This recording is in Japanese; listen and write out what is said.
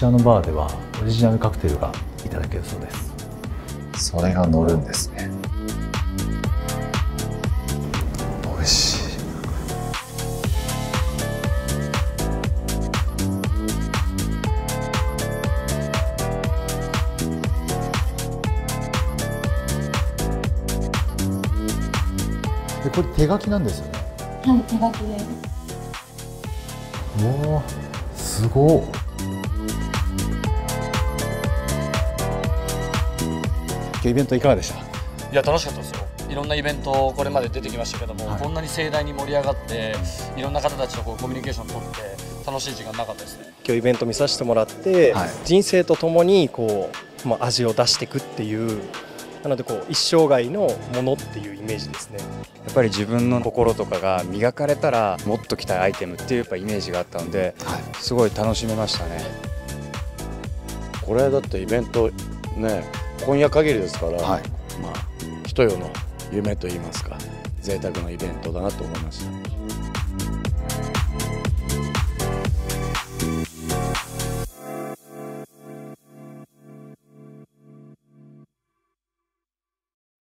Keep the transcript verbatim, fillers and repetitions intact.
ちらのバーではオリジナルカクテルがいただけるそうです。 それが乗るんですね。美味しい。 でこれ手書きなんですよね。 はい、手書きです。 おお、すごい。今日イベントいかがでした？ いや楽しかったですよ。いろんなイベントこれまで出てきましたけども、はい、こんなに盛大に盛り上がっていろんな方たちとこうコミュニケーションを取って楽しい時間なかったですね。 今日イベント見させてもらって、はい、人生とともにこう、まあ、味を出していくっていう、なのでこう一生涯のものっていうイメージですね。 やっぱり自分の心とかが磨かれたらもっときたいアイテムっていうやっぱイメージがあったので、はい、すごい楽しめましたね。 これだってイベントね今夜限りですから、はい、まあ一夜の夢といいますか贅沢なイベントだなと思いました。